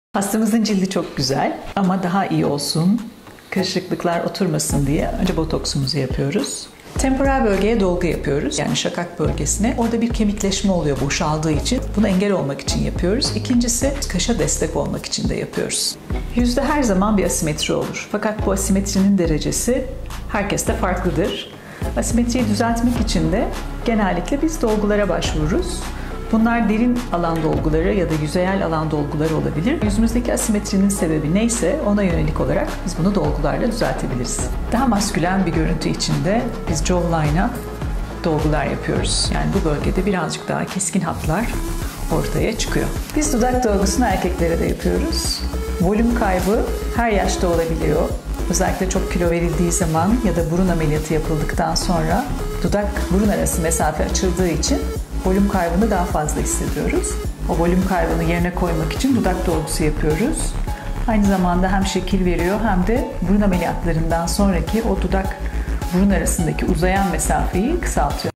Hastamızın cildi çok güzel ama daha iyi olsun, kırışıklıklar oturmasın diye önce botoksumuzu yapıyoruz. Temporal bölgeye dolgu yapıyoruz. Yani şakak bölgesine. Orada bir kemikleşme oluyor boşaldığı için. Bunu engel olmak için yapıyoruz. İkincisi kaşa destek olmak için de yapıyoruz. Yüzde her zaman bir asimetri olur. Fakat bu asimetrinin derecesi herkeste farklıdır. Asimetriyi düzeltmek için de genellikle biz dolgulara başvururuz. Bunlar derin alan dolguları ya da yüzeyel alan dolguları olabilir. Yüzümüzdeki asimetrinin sebebi neyse ona yönelik olarak biz bunu dolgularla düzeltebiliriz. Daha maskülen bir görüntü içinde biz jawline'a dolgular yapıyoruz. Yani bu bölgede birazcık daha keskin hatlar ortaya çıkıyor. Biz dudak dolgusunu erkeklere de yapıyoruz. Volüm kaybı her yaşta olabiliyor. Özellikle çok kilo verildiği zaman ya da burun ameliyatı yapıldıktan sonra dudak-burun arası mesafe açıldığı için volüm kaybını daha fazla hissediyoruz. O volüm kaybını yerine koymak için dudak dolgusu yapıyoruz. Aynı zamanda hem şekil veriyor hem de burun ameliyatlarından sonraki o dudak-burun arasındaki uzayan mesafeyi kısaltıyor.